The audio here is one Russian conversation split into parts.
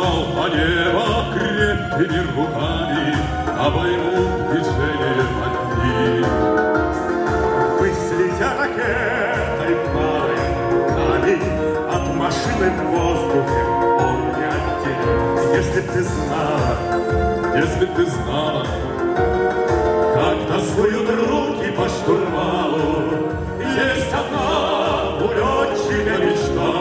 поймал по небу крепкими руками, обойму движение одни. Ввысь летя ракетой парой от машины в воздухе он не отделен. Если б ты знала, если б ты знала, как тоскуют руки по штурвалу, есть одна у летчика мечта.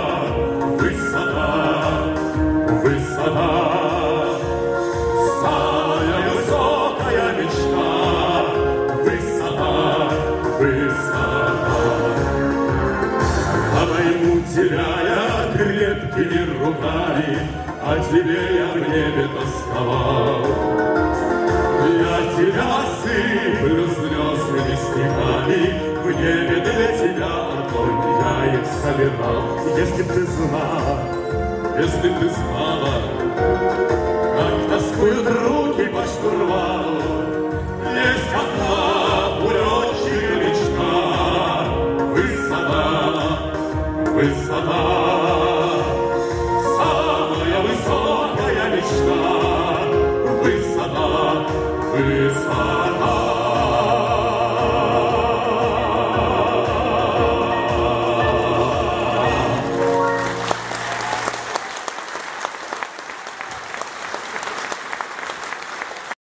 Высота, высота, самая высокая мечта. Высота, высота. Обойму тебя я крепкими руками, а тебе я в небе тосковал. Я тебя осыплю звездными стихами, в небе для тебя огонь я их собирал. Если б ты знала, если б ты знала, как тоскуют руки по штурвалу, есть одна у летчика мечта. Высота, высота.